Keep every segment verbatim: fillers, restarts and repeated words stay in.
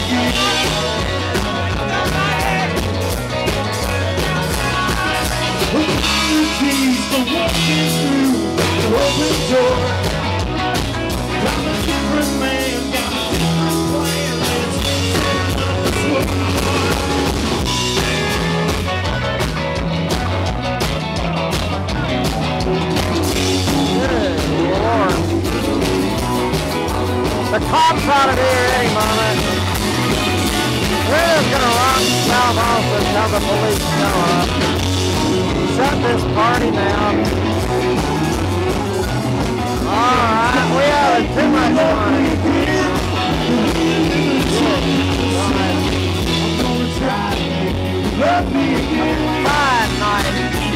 The cops out of here any moment. We're just gonna run south off until the police show up. Shut this party down. Alright, we having too much money. Fine night.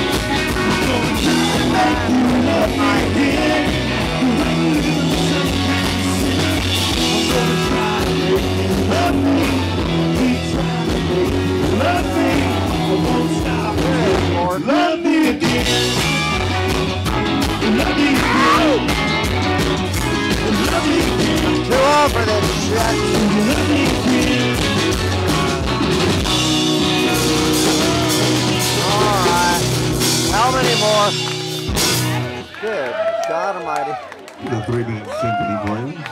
Love me, keep trying to make you love me. I won't stop. Love me again. Love me again. Love me again. Too old for this shit. Love me again. Alright. How many more? Good God almighty. The three-minute symphony for you.